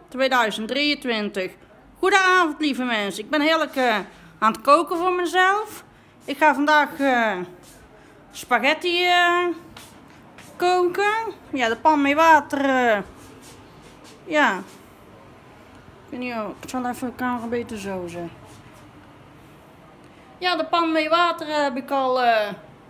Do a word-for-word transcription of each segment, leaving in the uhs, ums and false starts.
tweeduizend drieëntwintig. Goedenavond lieve mensen, ik ben heerlijk uh, aan het koken voor mezelf. Ik ga vandaag uh, spaghetti uh, koken. Ja, de pan met water. Uh, ja. Ik weet niet, oh, ik zal even de camera beter zo zetten. Ja, de pan met water uh, heb ik al uh,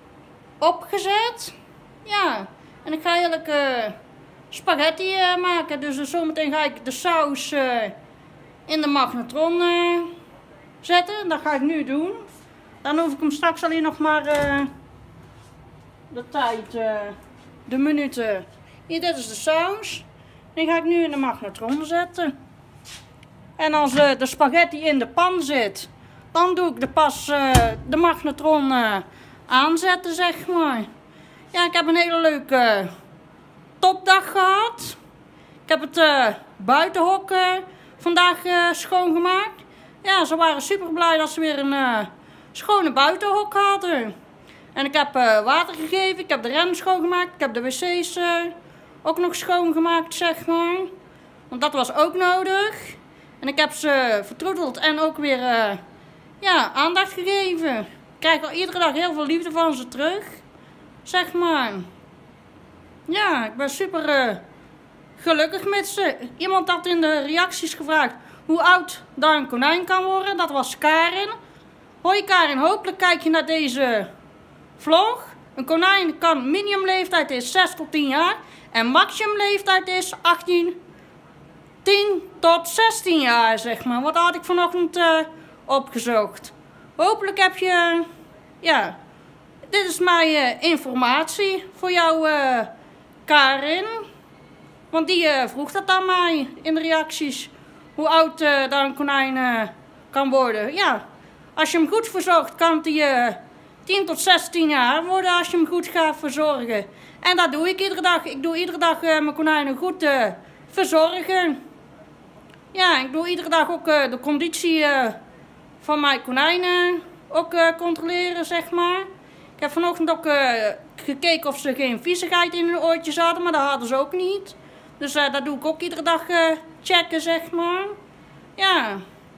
opgezet. Ja, en ik ga heerlijk uh, spaghetti uh, maken. Dus uh, zometeen ga ik de saus uh, in de magnetron uh, zetten. Dat ga ik nu doen. Dan hoef ik hem straks alleen nog maar uh, de tijd, uh, de minuten. Hier, dit is de saus. Die ga ik nu in de magnetron zetten. En als uh, de spaghetti in de pan zit, dan doe ik er pas uh, de magnetron uh, aanzetten, zeg maar. Ja, ik heb een hele leuke uh, topdag gehad. Ik heb het uh, buitenhok uh, vandaag uh, schoongemaakt. Ja, ze waren super blij dat ze weer een uh, schone buitenhok hadden. En ik heb uh, water gegeven, ik heb de rem schoongemaakt, ik heb de wc's uh, ook nog schoongemaakt, zeg maar. Want dat was ook nodig. En ik heb ze vertroeteld en ook weer uh, ja, aandacht gegeven. Ik krijg al iedere dag heel veel liefde van ze terug. Zeg maar. Ja, ik ben super uh, gelukkig met ze. Iemand had in de reacties gevraagd hoe oud daar een konijn kan worden. Dat was Karin. Hoi Karin, hopelijk kijk je naar deze vlog. Een konijn kan minimumleeftijd is zes tot tien jaar. En maximumleeftijd is achttien, tien tot zestien jaar, zeg maar. Wat had ik vanochtend uh, opgezocht. Hopelijk heb je, ja, dit is mijn uh, informatie voor jou, uh, Karin. Want die uh, vroeg dat aan mij in de reacties. Hoe oud uh, daar een konijn uh, kan worden. Ja, als je hem goed verzorgt, kan hij uh, tien tot zestien jaar worden als je hem goed gaat verzorgen. En dat doe ik iedere dag. Ik doe iedere dag uh, mijn konijnen goed uh, verzorgen. Ja, ik doe iedere dag ook uh, de conditie uh, van mijn konijnen ook uh, controleren, zeg maar. Ik heb vanochtend ook uh, gekeken of ze geen viezigheid in hun oortjes hadden, maar dat hadden ze ook niet. Dus uh, dat doe ik ook iedere dag uh, checken, zeg maar. Ja.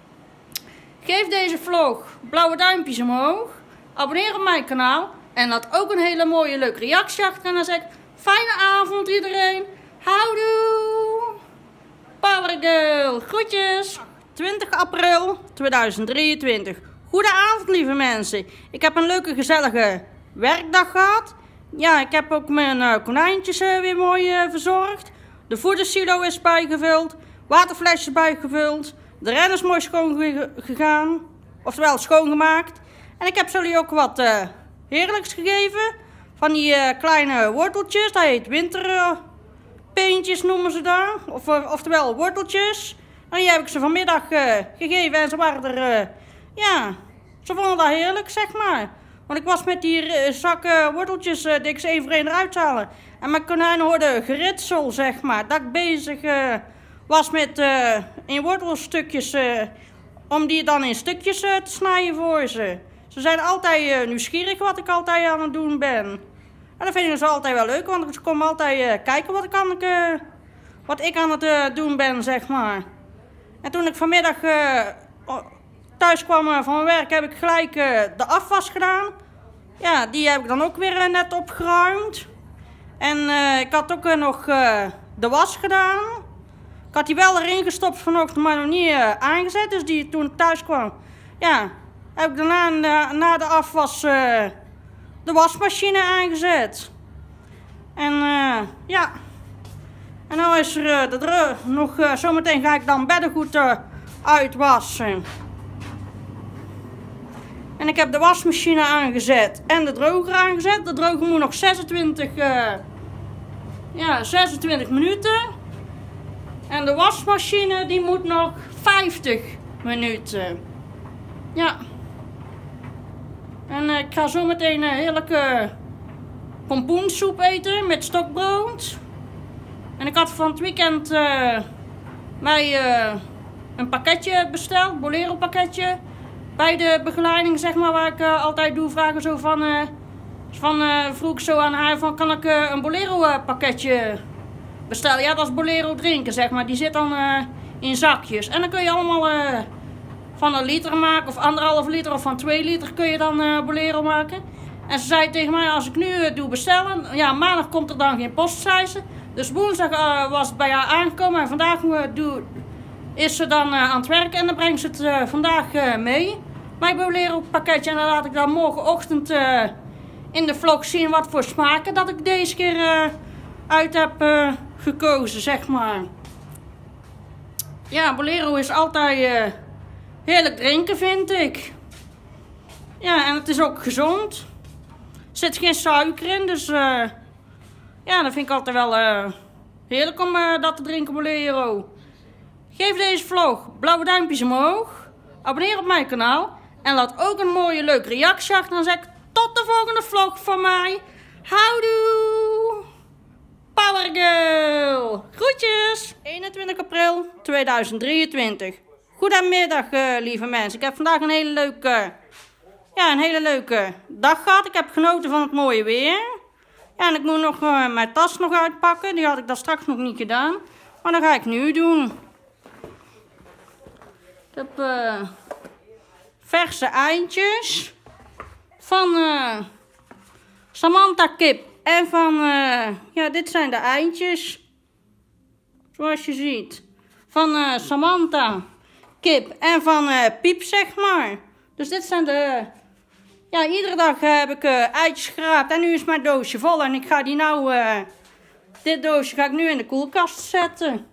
Geef deze vlog blauwe duimpjes omhoog. Abonneer op mijn kanaal. En laat ook een hele mooie leuke reactie achter. En dan zeg ik, fijne avond iedereen. Houdoe. Power Girl. Groetjes. twintig april tweeduizend drieëntwintig. Goedenavond lieve mensen. Ik heb een leuke gezellige werkdag gehad. Ja, ik heb ook mijn uh, konijntjes uh, weer mooi uh, verzorgd. De voedersilo is bijgevuld. Waterflesjes bijgevuld. De ren is mooi schoon gegaan. Oftewel schoongemaakt. En ik heb jullie ook wat uh, heerlijks gegeven. Van die uh, kleine worteltjes. Dat heet winterpeentjes uh, noemen ze dat. Of, uh, oftewel worteltjes. En die heb ik ze vanmiddag uh, gegeven. En ze waren er, uh, ja, ze vonden dat heerlijk, zeg maar. Want ik was met die uh, zakken worteltjes, uh, die ik ze één voor één eruit halen. En mijn konijn hoorde geritsel, zeg maar. Dat ik bezig uh, was met uh, in wortelstukjes, uh, om die dan in stukjes uh, te snijden voor ze. Ze zijn altijd uh, nieuwsgierig wat ik altijd aan het doen ben. En dat vinden ze altijd wel leuk, want ze komen altijd uh, kijken wat ik, aan, uh, wat ik aan het uh, doen ben, zeg maar. En toen ik vanmiddag uh, thuis kwam uh, van mijn werk, heb ik gelijk uh, de afwas gedaan. Ja, die heb ik dan ook weer uh, net opgeruimd. En uh, ik had ook uh, nog uh, de was gedaan. Ik had die wel erin gestopt vanochtend, maar nog niet uh, aangezet. Dus die, toen ik thuis kwam, ja, heb ik daarna na, na de afwas uh, de wasmachine aangezet. En uh, ja, en nou is er uh, de deur nog, uh, zometeen ga ik dan beddengoed uh, uitwassen. En ik heb de wasmachine aangezet en de droger aangezet. De droger moet nog zesentwintig, uh, ja, zesentwintig minuten. En de wasmachine die moet nog vijftig minuten. Ja. En uh, ik ga zo meteen een heerlijke pompoensoep eten met stokbrood. En ik had van het weekend uh, mij uh, een pakketje besteld, Bolero pakketje. Bij de begeleiding, zeg maar, waar ik uh, altijd doe, vragen zo van, uh, van uh, vroeg ik zo aan haar van, kan ik uh, een Bolero uh, pakketje bestellen? Ja, dat is Bolero drinken, zeg maar. Die zit dan uh, in zakjes. En dan kun je allemaal uh, van een liter maken, of anderhalf liter of van twee liter kun je dan uh, Bolero maken. En ze zei tegen mij, als ik nu uh, doe bestellen, ja, maandag komt er dan geen postreizen. Dus woensdag uh, was het bij haar aangekomen en vandaag uh, doe, is ze dan uh, aan het werken en dan brengt ze het uh, vandaag uh, mee. Mijn Bolero pakketje en dan laat ik dan morgenochtend uh, in de vlog zien wat voor smaken dat ik deze keer uh, uit heb uh, gekozen, zeg maar. Ja, Bolero is altijd uh, heerlijk drinken, vind ik. Ja, en het is ook gezond. Er zit geen suiker in, dus uh, ja, dat vind ik altijd wel uh, heerlijk om uh, dat te drinken, Bolero. Geef deze vlog blauwe duimpjes omhoog. Abonneer op mijn kanaal. En laat ook een mooie leuke reactie achter. Dan zeg ik tot de volgende vlog van mij. Houdoe! Power Girl! Groetjes! eenentwintig april tweeduizend drieëntwintig. Goedemiddag, uh, lieve mensen. Ik heb vandaag een hele leuke, ja, een hele leuke dag gehad. Ik heb genoten van het mooie weer. Ja, en ik moet nog uh, mijn tas nog uitpakken. Die had ik daar straks nog niet gedaan. Maar dat ga ik nu doen. Ik heb uh, verse eindjes van uh, Samantha kip. En van, uh, ja, dit zijn de eindjes. Zoals je ziet. Van uh, Samantha kip en van uh, Piep, zeg maar. Dus dit zijn de... Ja, iedere dag uh, heb ik uh, eitjes geraapt. En nu is mijn doosje vol. En ik ga die nou... Uh, dit doosje ga ik nu in de koelkast zetten.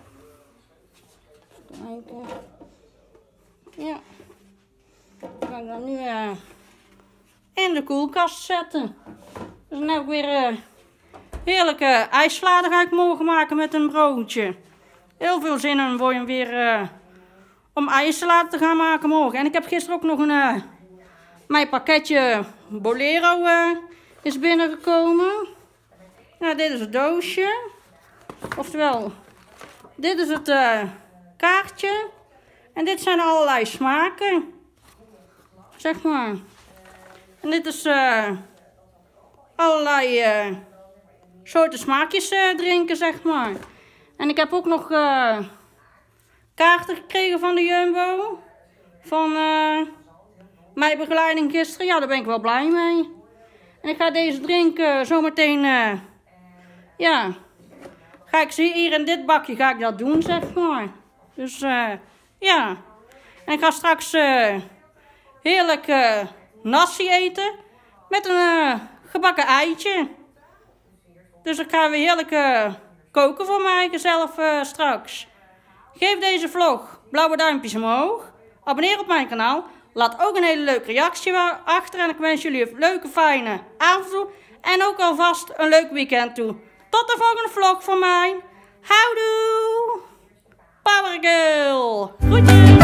Kijken. Ja. Dat ga ik dan nu uh, in de koelkast zetten. Dus dan heb ik weer uh, heerlijke ijssalade ga ik morgen maken met een broodje. Heel veel zin in voor je weer uh, om ijssalade te gaan maken morgen. En ik heb gisteren ook nog een... Uh, mijn pakketje Bolero uh, is binnengekomen. Nou, dit is het doosje. Oftewel, dit is het uh, kaartje. En dit zijn allerlei smaken. Zeg maar. En dit is uh, allerlei uh, soorten smaakjes uh, drinken, zeg maar. En ik heb ook nog uh, kaarten gekregen van de Jumbo. Van uh, mijn begeleiding gisteren. Ja, daar ben ik wel blij mee. En ik ga deze drinken zometeen... Uh, ja, ga ik zie hier in dit bakje ga ik dat doen, zeg maar. Dus uh, ja. En ik ga straks uh, heerlijk uh, nasi eten. Met een uh, gebakken eitje. Dus ik ga weer heerlijk uh, koken voor mij zelf uh, straks. Geef deze vlog blauwe duimpjes omhoog. Abonneer op mijn kanaal. Laat ook een hele leuke reactie achter. En ik wens jullie een leuke, fijne avond toe. En ook alvast een leuk weekend toe. Tot de volgende vlog van mij. Houdoe! Power Girl! Groetjes!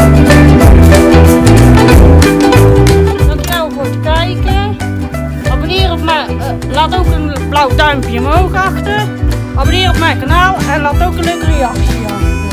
Dankjewel voor het kijken. Abonneer op mijn... Uh, laat ook een blauw duimpje omhoog achter. Abonneer op mijn kanaal. En laat ook een leuke reactie achter.